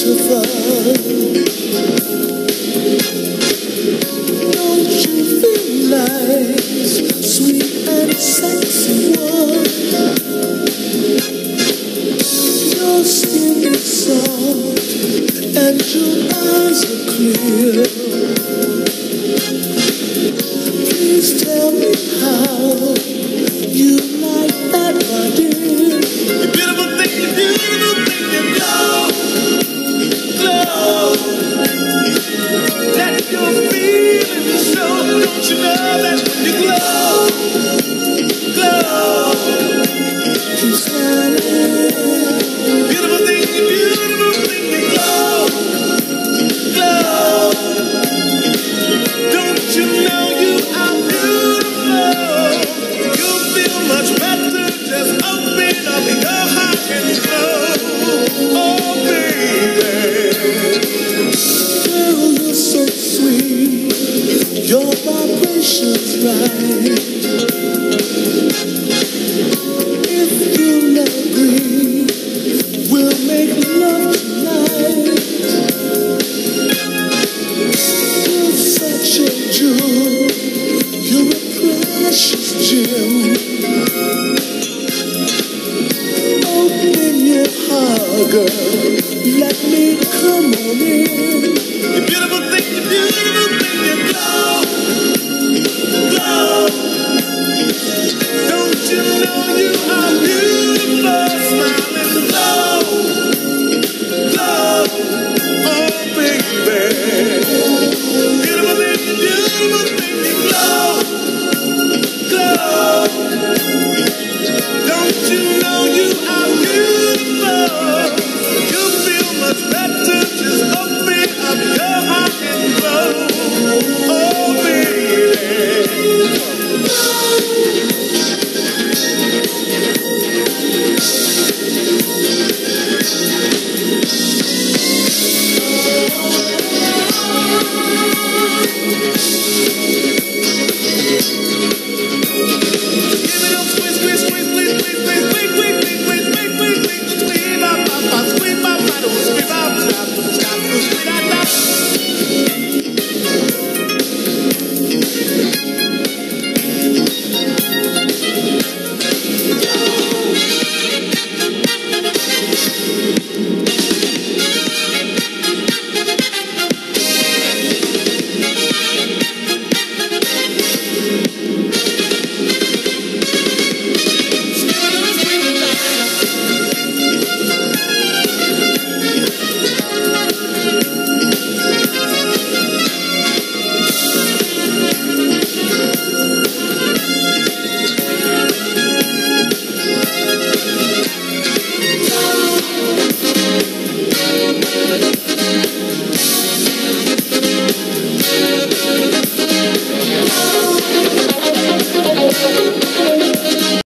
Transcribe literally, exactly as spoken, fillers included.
beautiful. Don't you feel nice, sweet and sexy one? Your skin is soft and your eyes are clear. Please tell me how you like that, my dear. You beautiful thing, you beautiful thing, you glow, glow. That you're feeling so, don't you know that you glow, glow. Keep smiling. Beautiful thing, you beautiful thing, you glow, glow. Don't you know you are beautiful? You'll feel much better, just open up your heart and flow. Oh baby, girl, you're so sweet, your vibration's right. If you'll agree, we'll make love tonight. You're such a jewel, you're a precious gem. Open your heart, girl, let me come on in.